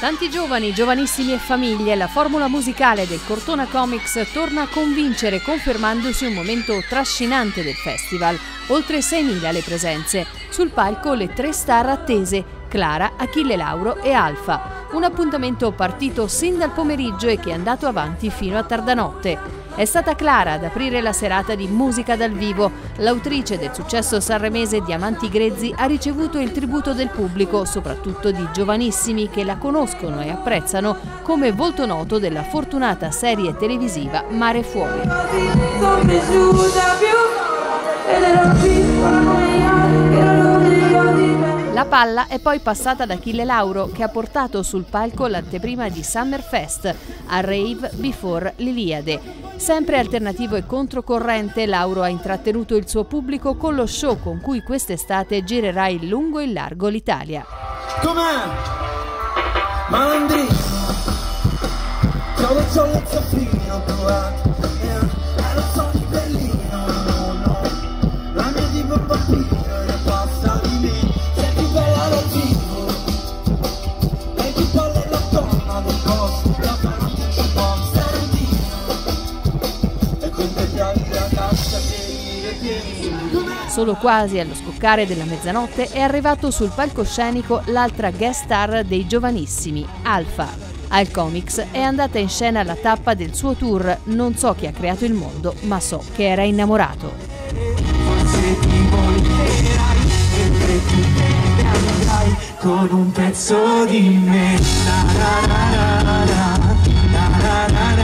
Tanti giovani, giovanissimi e famiglie, la formula musicale del Cortona Comics torna a convincere, confermandosi un momento trascinante del festival. Oltre 6.000 le presenze. Sul palco le 3 star attese, Clara, Achille Lauro e Alfa. Un appuntamento partito sin dal pomeriggio e che è andato avanti fino a tarda notte. È stata Clara ad aprire la serata di musica dal vivo. L'autrice del successo sanremese Diamanti Grezzi ha ricevuto il tributo del pubblico, soprattutto di giovanissimi che la conoscono e apprezzano come volto noto della fortunata serie televisiva Mare Fuori. La palla è poi passata ad Achille Lauro, che ha portato sul palco l'anteprima di Summerfest, a Rave Before l'Iliade. Sempre alternativo e controcorrente, Lauro ha intrattenuto il suo pubblico con lo show con cui quest'estate girerà in lungo e in largo l'Italia. Com'è? Malandrino, ciao c'ho il zaffiro provato, non so di Berlino, no, la mia tipo bambino era passa di me, sei più bella dal vivo, lei più bella è la donna del posto, la donna che ci può stare e con te piavi la cassa che tieni. Solo quasi allo scoccare della mezzanotte è arrivato sul palcoscenico l'altra guest star dei giovanissimi, Alfa. Al Comics è andata in scena la tappa del suo tour Non so chi ha creato il mondo, ma so che era innamorato. Forse ti volterai, mentre tu te ne andrai con un pezzo di me.